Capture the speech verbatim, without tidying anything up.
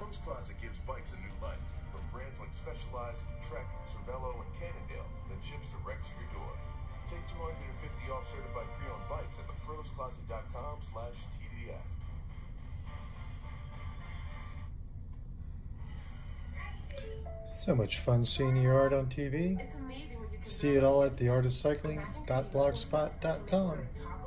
Pros Closet gives bikes a new life. From brands like Specialized, Trek, Cervelo, and Cannondale that ships direct to your door. Take two hundred fifty off certified pre-owned bikes at the pros closet dot com slash T D F. So much fun seeing your art on T V. It's amazing what you can See it all at the artist cycling dot blogspot dot com.